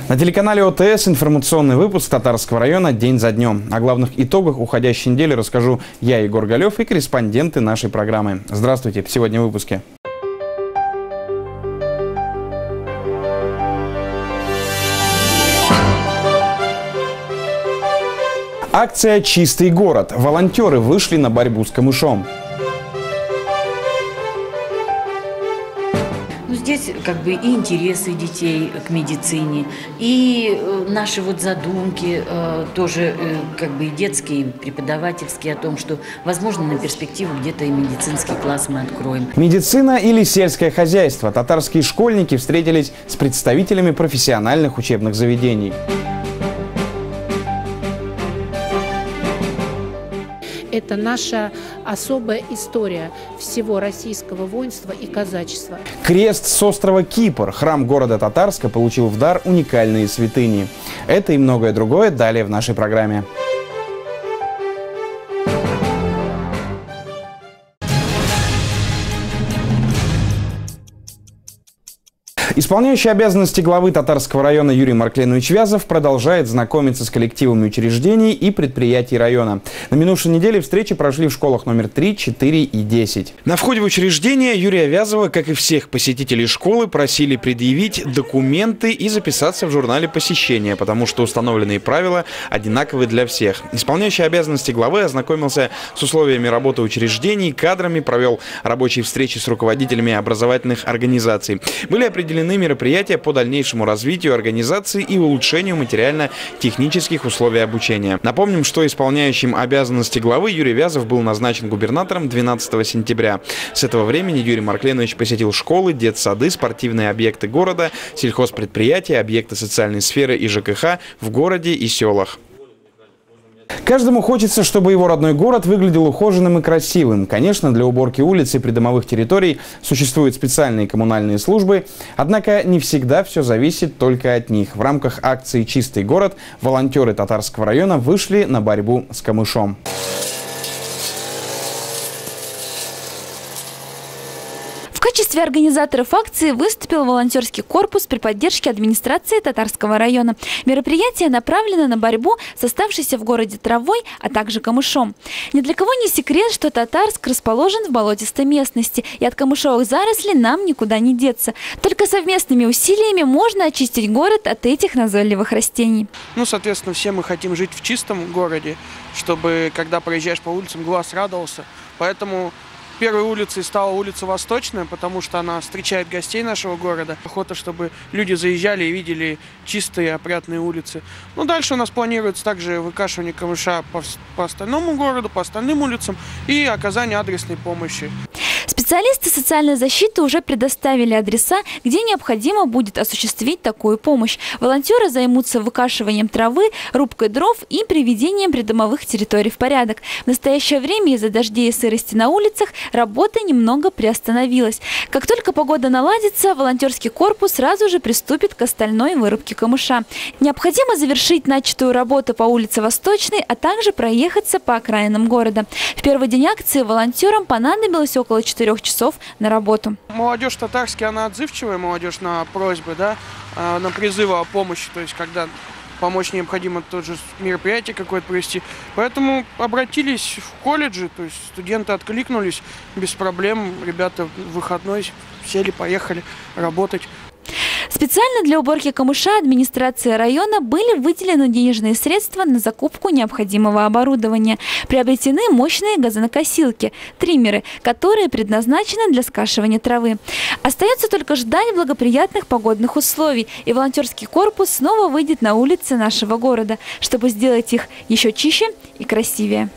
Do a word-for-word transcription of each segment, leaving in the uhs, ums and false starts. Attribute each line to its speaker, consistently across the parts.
Speaker 1: На телеканале О Тэ Эс информационный выпуск Татарского района день за днем. О главных итогах уходящей недели расскажу я, Егор Галев, и корреспонденты нашей программы. Здравствуйте! Сегодня в выпуске. Акция «Чистый город». Волонтеры вышли на борьбу с камышом.
Speaker 2: Ну, здесь как бы и интересы детей к медицине, и наши вот задумки тоже как бы и детские, и преподавательские о том, что, возможно, на перспективу где-то и медицинский класс мы откроем.
Speaker 1: Медицина или сельское хозяйство? Татарские школьники встретились с представителями профессиональных учебных заведений.
Speaker 3: Это наша особая история всего российского воинства и казачества.
Speaker 1: Крест с острова Кипр. Храм города Татарска получил в дар уникальные святыни. Это и многое другое далее в нашей программе. Исполняющий обязанности главы Татарского района Юрий Маркленович Вязов продолжает знакомиться с коллективами учреждений и предприятий района. На минувшей неделе встречи прошли в школах номер три, четыре и десять. На входе в учреждение Юрия Вязова, как и всех посетителей школы, просили предъявить документы и записаться в журнале посещения, потому что установленные правила одинаковы для всех. Исполняющий обязанности главы ознакомился с условиями работы учреждений, кадрами, провел рабочие встречи с руководителями образовательных организаций. Были определены мероприятия по дальнейшему развитию организации и улучшению материально-технических условий обучения. Напомним, что исполняющим обязанности главы Юрий Вязов был назначен губернатором двенадцатого сентября. С этого времени Юрий Маркленович посетил школы, детсады, спортивные объекты города, сельхозпредприятия, объекты социальной сферы и Ж К Х в городе и селах. Каждому хочется, чтобы его родной город выглядел ухоженным и красивым. Конечно, для уборки улиц и придомовых территорий существуют специальные коммунальные службы, однако не всегда все зависит только от них. В рамках акции «Чистый город» волонтеры Татарского района вышли на борьбу с камышом.
Speaker 4: В качестве организаторов акции выступил волонтерский корпус при поддержке администрации Татарского района. Мероприятие направлено на борьбу с оставшейся в городе травой, а также камышом. Ни для кого не секрет, что Татарск расположен в болотистой местности, и от камышовых зарослей нам никуда не деться. Только совместными усилиями можно очистить город от этих назойливых растений.
Speaker 5: Ну, соответственно, все мы хотим жить в чистом городе, чтобы, когда проезжаешь по улицам, глаз радовался. Поэтому первой улицей стала улица Восточная, потому что она встречает гостей нашего города. Охота, чтобы люди заезжали и видели чистые, опрятные улицы. Ну, дальше у нас планируется также выкашивание камыша по, по остальному городу, по остальным улицам и оказание адресной помощи.
Speaker 4: Специалисты социальной защиты уже предоставили адреса, где необходимо будет осуществить такую помощь. Волонтеры займутся выкашиванием травы, рубкой дров и приведением придомовых территорий в порядок. В настоящее время из-за дождей и сырости на улицах работа немного приостановилась. Как только погода наладится, волонтерский корпус сразу же приступит к остальной вырубке камыша. Необходимо завершить начатую работу по улице Восточной, а также проехаться по окраинам города. В первый день акции волонтерам понадобилось около четырех часов на работу.
Speaker 5: Молодежь татарская, она отзывчивая молодежь на просьбы, да, на призывы о помощи, то есть когда помочь необходимо тоже мероприятие какое-то провести. Поэтому обратились в колледжи, то есть студенты откликнулись без проблем, ребята в выходной сели, поехали работать.
Speaker 4: Специально для уборки камыша администрации района были выделены денежные средства на закупку необходимого оборудования. Приобретены мощные газонокосилки, триммеры, которые предназначены для скашивания травы. Остается только ждать благоприятных погодных условий, и волонтерский корпус снова выйдет на улицы нашего города, чтобы сделать их еще чище и красивее.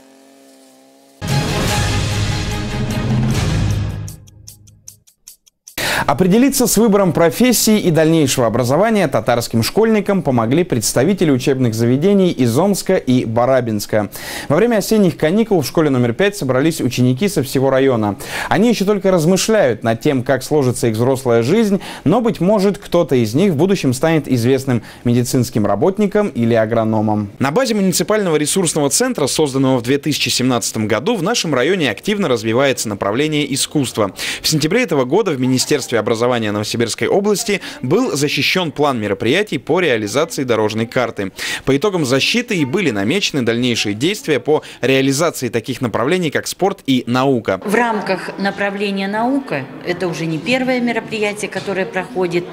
Speaker 1: Определиться с выбором профессии и дальнейшего образования татарским школьникам помогли представители учебных заведений из Омска и Барабинска. Во время осенних каникул в школе номер пять собрались ученики со всего района. Они еще только размышляют над тем, как сложится их взрослая жизнь, но, быть может, кто-то из них в будущем станет известным медицинским работником или агрономом. На базе муниципального ресурсного центра, созданного в две тысячи семнадцатом году, в нашем районе активно развивается направление искусства. В сентябре этого года в Министерстве Министерстве образования Новосибирской области был защищен план мероприятий по реализации дорожной карты. По итогам защиты и были намечены дальнейшие действия по реализации таких направлений, как спорт и наука.
Speaker 2: В рамках направления наука, это уже не первое мероприятие, которое проходит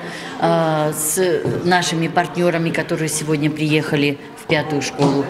Speaker 2: э, с нашими партнерами, которые сегодня приехали в пятую школу,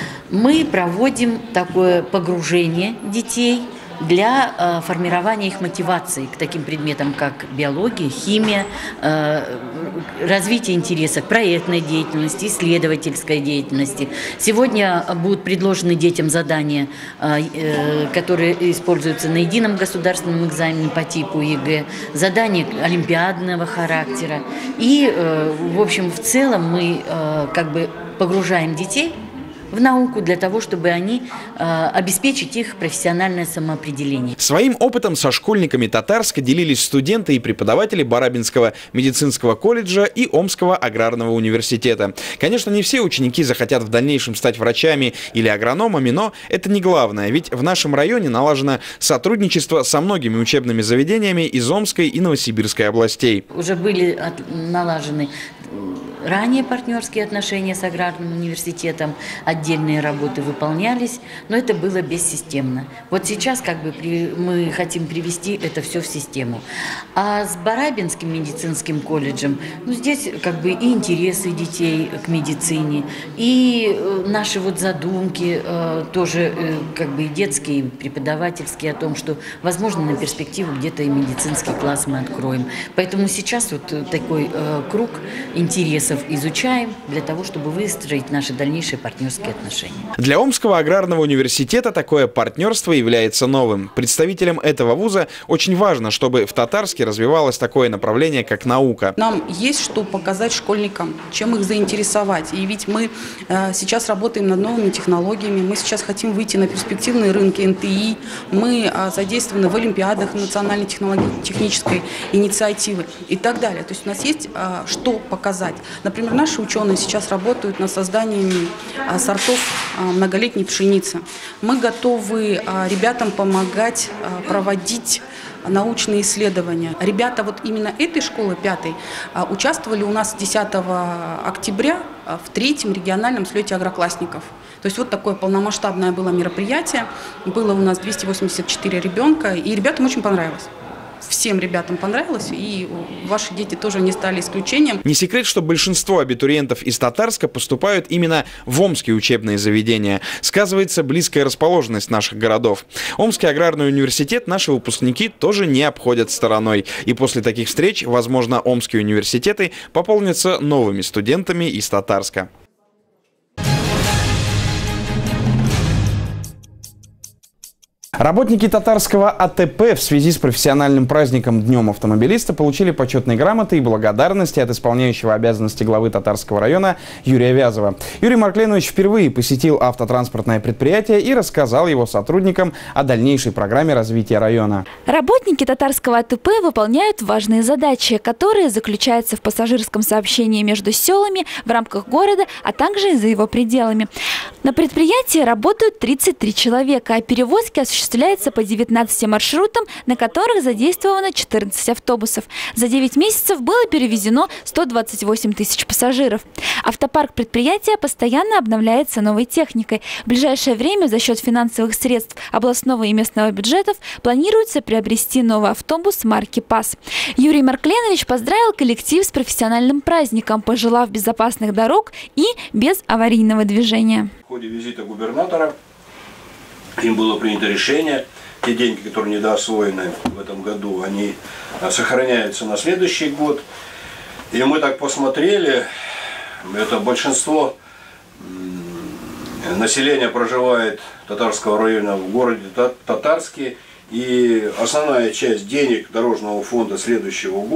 Speaker 2: мы проводим такое погружение детей для э, формирования их мотивации к таким предметам, как биология, химия, э, развитие интереса к проектной деятельности, исследовательской деятельности. Сегодня будут предложены детям задания, э, э, которые используются на едином государственном экзамене по типу ЕГЭ, задания олимпиадного характера. И, э, в общем, в целом мы э, как бы погружаем детей в науку для того, чтобы они э, обеспечить их профессиональное самоопределение.
Speaker 1: Своим опытом со школьниками Татарска делились студенты и преподаватели Барабинского медицинского колледжа и Омского аграрного университета. Конечно, не все ученики захотят в дальнейшем стать врачами или агрономами, но это не главное, ведь в нашем районе налажено сотрудничество со многими учебными заведениями из Омской и Новосибирской областей.
Speaker 2: Уже были от, налажены ранее партнерские отношения с аграрным университетом, отдельные работы выполнялись, но это было бессистемно. Вот сейчас как бы при, мы хотим привести это все в систему. А с Барабинским медицинским колледжем, ну, здесь как бы и интересы детей к медицине, и наши вот задумки э, тоже э, как бы и детские, и преподавательские о том, что, возможно, на перспективу где-то и медицинский класс мы откроем. Поэтому сейчас вот такой э, круг интересов изучаем для того, чтобы выстроить наши дальнейшие партнерские отношения.
Speaker 1: Для Омского аграрного университета такое партнерство является новым. Представителям этого вуза очень важно, чтобы в Татарске развивалось такое направление, как наука.
Speaker 6: Нам есть что показать школьникам, чем их заинтересовать. И ведь мы э, сейчас работаем над новыми технологиями, мы сейчас хотим выйти на перспективные рынки эн тэ и, мы э, задействованы в олимпиадах национальной технологической инициативы и так далее. То есть у нас есть э, что показать. Например, наши ученые сейчас работают над созданием а, сортов а, многолетней пшеницы. Мы готовы а, ребятам помогать а, проводить научные исследования. Ребята вот именно этой школы, пятой, а, участвовали у нас десятого октября а, в третьем региональном слете агроклассников. То есть вот такое полномасштабное было мероприятие. Было у нас двести восемьдесят четыре ребенка, и ребятам очень понравилось. Всем ребятам понравилось, и ваши дети тоже не стали исключением.
Speaker 1: Не секрет, что большинство абитуриентов из Татарска поступают именно в омские учебные заведения. Сказывается близкая расположенность наших городов. Омский аграрный университет наши выпускники тоже не обходят стороной. И после таких встреч, возможно, омские университеты пополнятся новыми студентами из Татарска. Работники татарского а тэ пэ в связи с профессиональным праздником Днем автомобилиста получили почетные грамоты и благодарности от исполняющего обязанности главы Татарского района Юрия Вязова. Юрий Маркленович впервые посетил автотранспортное предприятие и рассказал его сотрудникам о дальнейшей программе развития района.
Speaker 4: Работники татарского а тэ пэ выполняют важные задачи, которые заключаются в пассажирском сообщении между селами в рамках города, а также и за его пределами. На предприятии работают тридцать три человека, а перевозки осуществляются осуществляется по девятнадцати маршрутам, на которых задействовано четырнадцать автобусов. За девять месяцев было перевезено сто двадцать восемь тысяч пассажиров. Автопарк предприятия постоянно обновляется новой техникой. В ближайшее время за счет финансовых средств областного и местного бюджетов планируется приобрести новый автобус марки ПАС. Юрий Маркленович поздравил коллектив с профессиональным праздником, пожелав безопасных дорог и без аварийного движения.
Speaker 7: В ходе визита губернатора им было принято решение, те деньги, которые недоосвоены в этом году, они сохраняются на следующий год. И мы так посмотрели, это большинство населения проживает Татарского района в городе Татарске, и основная часть денег Дорожного фонда следующего года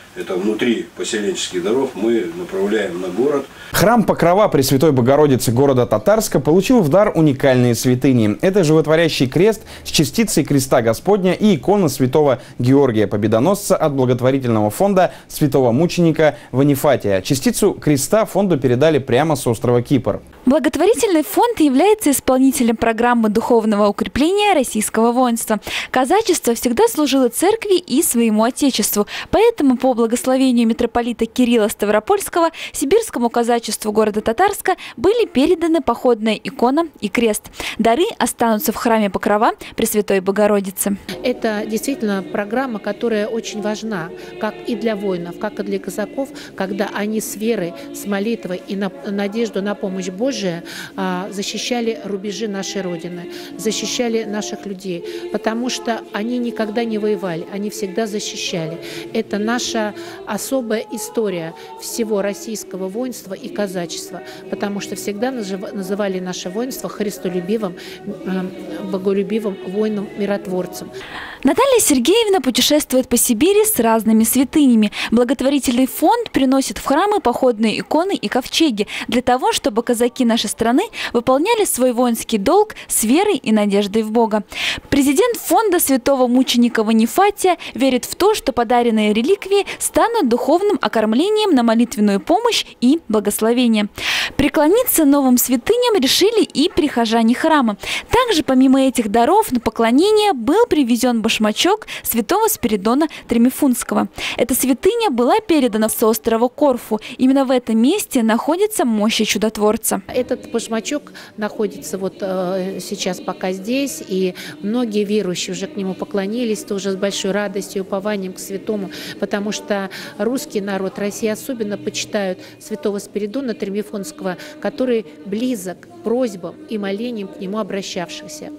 Speaker 7: это внутри поселенческих дворов, мы направляем на город.
Speaker 1: Храм Покрова Пресвятой Богородицы города Татарска получил в дар уникальные святыни. Это животворящий крест с частицей креста Господня и икона святого Георгия Победоносца от благотворительного фонда святого мученика Ванифатия. Частицу креста фонду передали прямо с острова Кипр.
Speaker 4: Благотворительный фонд является исполнителем программы духовного укрепления российского воинства. Казачество всегда служило церкви и своему отечеству. Поэтому по благословению митрополита Кирилла Ставропольского сибирскому казачеству города Татарска были переданы походная икона и крест. Дары останутся в храме Покрова Пресвятой Богородицы.
Speaker 3: Это действительно программа, которая очень важна, как и для воинов, как и для казаков, когда они с верой, с молитвой и на надежду на помощь Божию защищали рубежи нашей Родины, защищали наших людей, потому что они никогда не воевали, они всегда защищали. Это наша особая история всего российского воинства и казачества, потому что всегда называли наше воинство христолюбивым, боголюбивым воином-миротворцем.
Speaker 4: Наталья Сергеевна путешествует по Сибири с разными святынями. Благотворительный фонд приносит в храмы походные иконы и ковчеги для того, чтобы казаки нашей страны выполняли свой воинский долг с верой и надеждой в Бога. Президент фонда святого мученика Ванифатия верит в то, что подаренные реликвии станут духовным окормлением на молитвенную помощь и благословение. Преклониться новым святыням решили и прихожане храма. Также помимо этих даров на поклонение был привезен башмачок святого Спиридона Тремифунского. Эта святыня была передана с острова Корфу. Именно в этом месте находится мощи чудотворца.
Speaker 3: Этот башмачок находится вот э, сейчас пока здесь, и многие верующие уже к нему поклонились тоже с большой радостью и упованием к святому, потому что русский народ России особенно почитают святого Спиридона Тремифунского, который близок к просьбам и молениям к нему обращавшихся.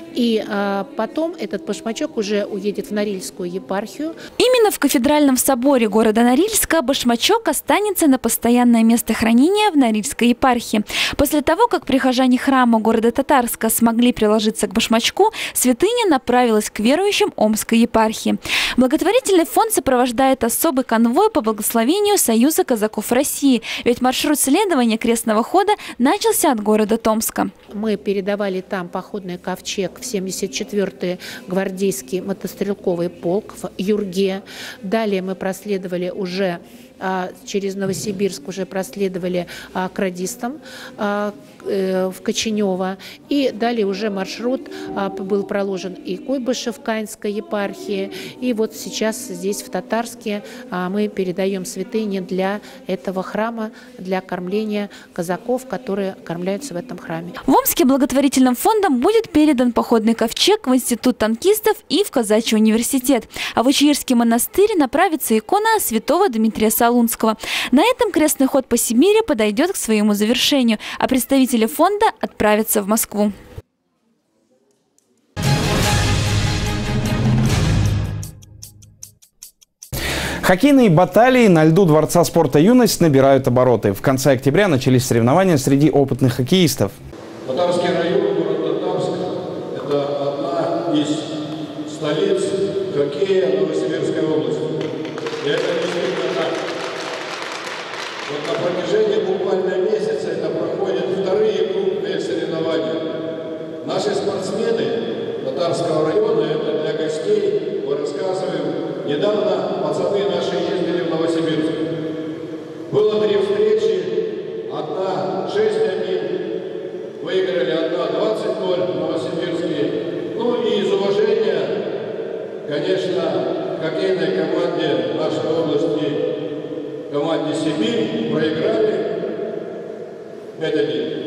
Speaker 3: И э, потом этот башмачок уже уедет в Норильскую епархию.
Speaker 4: Именно в кафедральном соборе города Норильска башмачок останется на постоянное место хранения в Норильской епархии. После того, как прихожане храма города Татарска смогли приложиться к башмачку, святыня направилась к верующим Омской епархии. Благотворительный фонд сопровождает особый конвой по благословению Союза казаков России, ведь маршрут следования крестного хода начался от города Томска.
Speaker 3: Мы передавали там походный ковчег в семьдесят четвёртый гвардейский мотострелковый полк в Юрге. Далее мы проследовали уже через Новосибирск, уже проследовали к радистам в Коченево. И далее уже маршрут был проложен и Куйбышев-Канской епархии. И вот сейчас здесь, в Татарске, мы передаем святыни для этого храма, для кормления казаков, которые кормляются в этом храме.
Speaker 4: В Омске благотворительным фондом будет передан походный ковчег в Институт танкистов и в Казачий университет. А в Ичиирский монастырь направится икона святого Дмитрия Солунского. На этом крестный ход по Сибири подойдет к своему завершению, а представители фонда отправятся в Москву.
Speaker 1: Хоккейные баталии на льду Дворца спорта «Юность» набирают обороты. В конце октября начались соревнования среди опытных хоккеистов.
Speaker 7: Татарский район, город Татарск, это одна из столиц хоккея Новосибирской области. И это действительно так. Вот на протяжении буквально месяца это проходят вторые крупные соревнования. Наши спортсмены Татарского района, это для гостей, мы рассказываем, недавно пацаны наши ездили в Новосибирск. Было три встречи, одна шесть один, выиграли одна двадцать ноль в Новосибирске. Ну и из уважения, конечно, хоккейной команде нашей области, команде «Сибирь», проиграли пять один.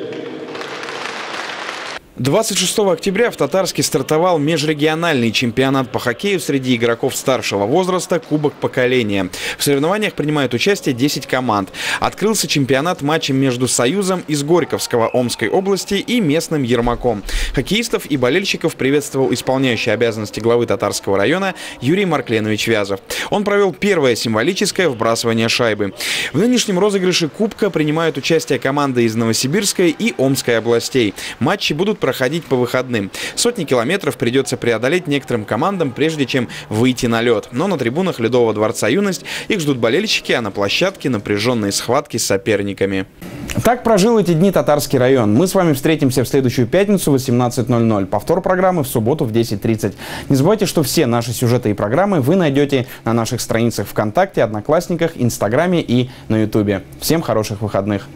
Speaker 1: двадцать шестого октября в Татарске стартовал межрегиональный чемпионат по хоккею среди игроков старшего возраста «Кубок поколения». В соревнованиях принимают участие десять команд. Открылся чемпионат матчем между «Союзом» из Горьковского Омской области и местным «Ермаком». Хоккеистов и болельщиков приветствовал исполняющий обязанности главы Татарского района Юрий Маркленович Вязов. Он провел первое символическое вбрасывание шайбы. В нынешнем розыгрыше Кубка принимают участие команды из Новосибирской и Омской областей. Матчи будут проходить проходить по выходным. Сотни километров придется преодолеть некоторым командам, прежде чем выйти на лед. Но на трибунах Ледового дворца «Юность» их ждут болельщики, а на площадке напряженные схватки с соперниками. Так прожил эти дни Татарский район. Мы с вами встретимся в следующую пятницу в восемнадцать ноль ноль. Повтор программы в субботу в десять тридцать. Не забывайте, что все наши сюжеты и программы вы найдете на наших страницах ВКонтакте, Одноклассниках, Инстаграме и на Ютубе. Всем хороших выходных!